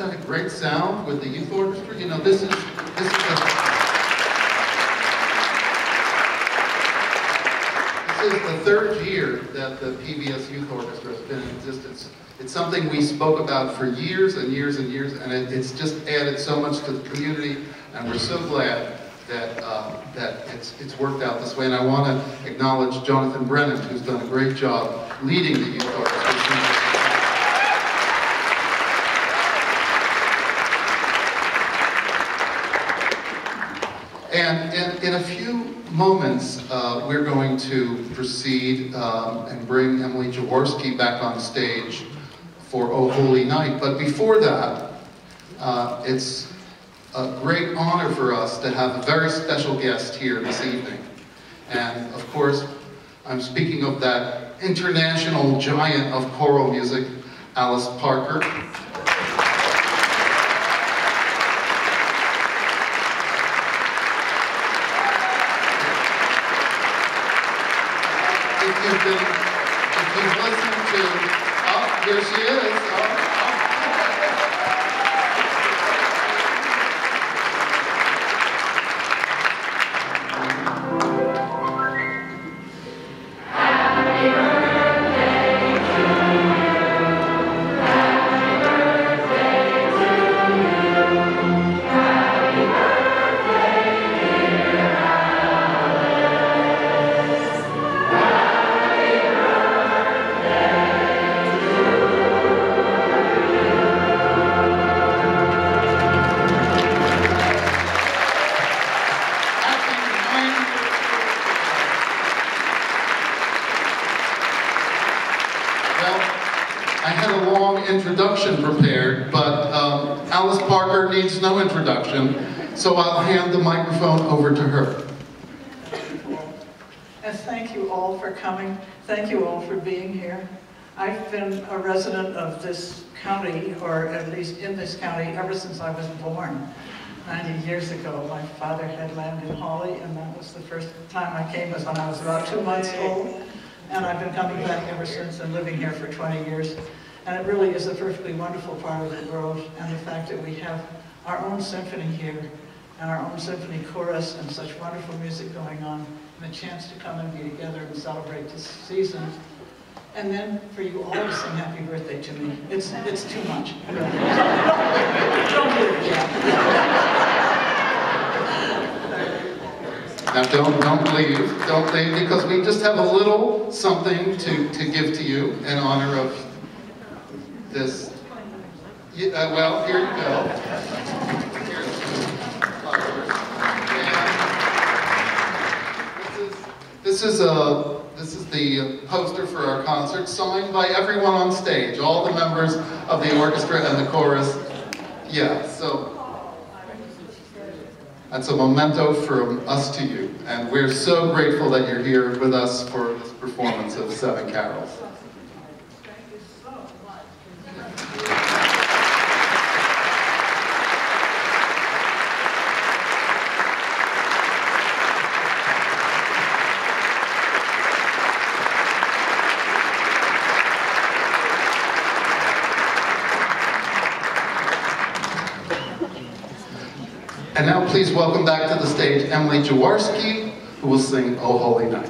that a great sound with the youth orchestra? You know, this is the third year that the PVS Youth Orchestra has been in existence. It's something we spoke about for years and years and years, and it's just added so much to the community, and we're so glad that it's worked out this way. And I want to acknowledge Jonathan Brennan, who's done a great job leading the youth orchestra. And in a few moments, we're going to proceed and bring Emily Jaworski back on stage for O Holy Night. But before that, it's a great honor for us to have a very special guest here this evening. And of course, I'm speaking of that international giant of choral music, Alice Parker. If you've listened to, oh, here she is. Introduction prepared, but Alice Parker needs no introduction, so I'll hand the microphone over to her. And thank you all for coming. Thank you all for being here. I've been a resident of this county, or at least in this county, ever since I was born. 90 years ago, my father had land in Hawley, and that was the first time I came was when I was about 2 months old. And I've been coming back ever since and living here for 20 years. And it really is a perfectly wonderful part of the world, and the fact that we have our own symphony here, and our own symphony chorus, and such wonderful music going on, and a chance to come and be together and celebrate this season. And then for you all to sing happy birthday to me. It's too much. Don't do it yet. Now don't leave, because we just have a little something to give to you in honor of this. Well, here you go. This is the poster for our concert, signed by everyone on stage, all the members of the orchestra and the chorus. Yeah, so that's a memento from us to you, and we're so grateful that you're here with us for this performance of Seven Carols. And now please welcome back to the stage Emily Jaworski, who will sing O Holy Night.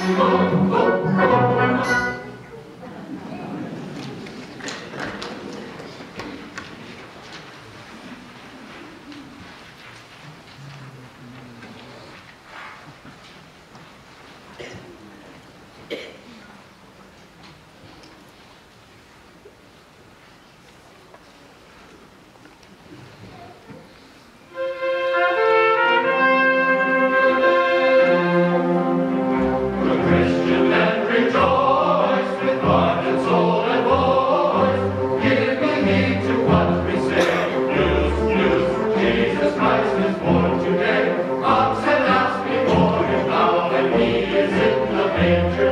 Today, ox and ass before him now, and he is in the manger.